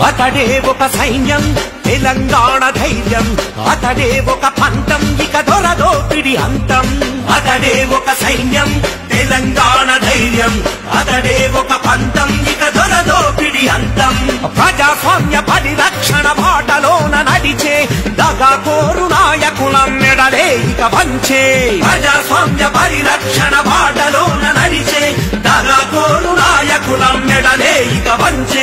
అతడే ఒక సైన్యం తెలంగాణ ధైర్యం, అతడే ఒక పంతం ఇక దొరదోపిడి అంతం. అతడే ఒక సైన్యం తెలంగాణ ధైర్యం, అతడే ఒక పంతం ఇక దొరదోపిడి అంతం. ప్రజాస్వామ్య పరిరక్షణ బాటలోన నడిచే దగాకోరు నాయకులం మెడలే ఇక వంచే. ప్రజాస్వామ్య పరిరక్షణ బాటలోన నడిచే దగాకోరు నాయకులం మెడలే ఇక వంచే.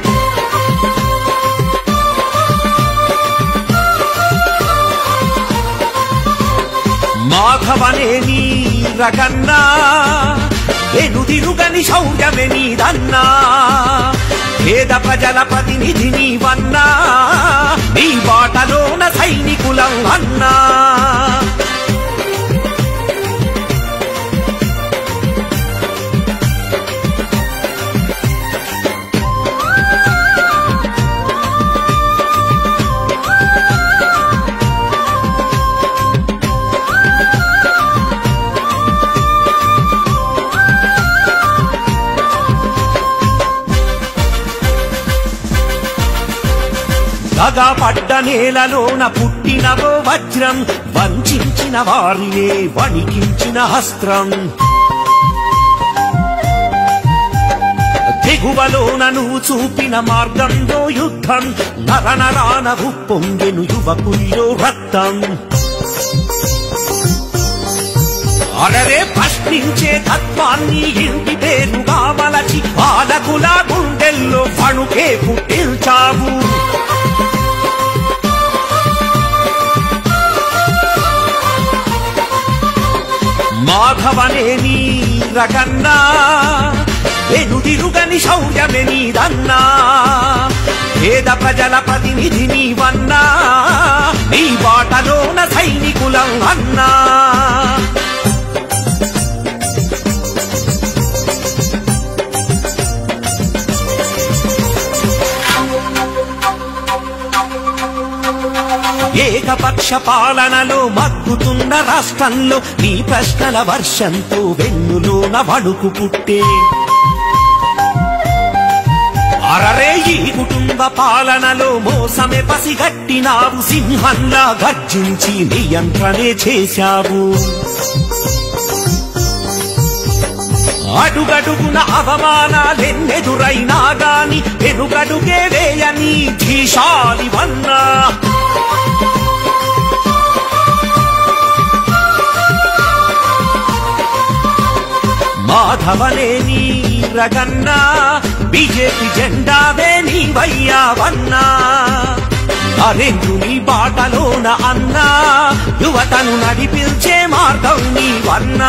మాధవనేని రగన్నా వెనుదిరుగని శౌర్యమే నీదన్నా, పేద ప్రజల ప్రతినిధి నీవన్నా, నీ బాటలోన సైనికులం అన్నా. దగా పడ్డ నేలలోన పుట్టినవో వజ్రం, వంచిన వారినే వణికించిన హస్త్రం. తెగువలోన నువ్వు చూపిన మార్గంలో యుద్ధం, నరనరాన ఉప్పొంగెను యువకుల్లో రక్తం. అడరే ప్రశ్నించే తత్వాన్ని ఇంటి పేరుగా మలచి పాలకుల గుండెల్లో వణుకే పుట్టించావు. మాధవనేని రగన్నా వెనుదిరుగని శౌర్యమే నీదన్నా, పేద ప్రజల ప్రతినిధి నీవన్నా, నీ బాటలోన సైనికులం అన్నా. ఏకపక్ష పాలనలో మగ్గుతున్న రాష్ట్రంలో నీ ప్రశ్నల వర్షంతో వెన్నులోన వణుకు పుట్టే. అరరే ఈ కుటుంబ పాలనలో మోసమే పసిగట్టినావు, సింహంలా గర్జించి నియంత్రణే చేశావు. అడుగడుగున అవమానాలెన్నెదురైనా గాని వెనుగడుగే వేయని ధీశాలివన్నా. మాధవనేని రగన్నా బీజేపీ జెండావే నీవయ్యావన్నా, నరేంద్రుని బాటలోన అన్నా, యువతను నడిపించే మార్గం నీవన్నా.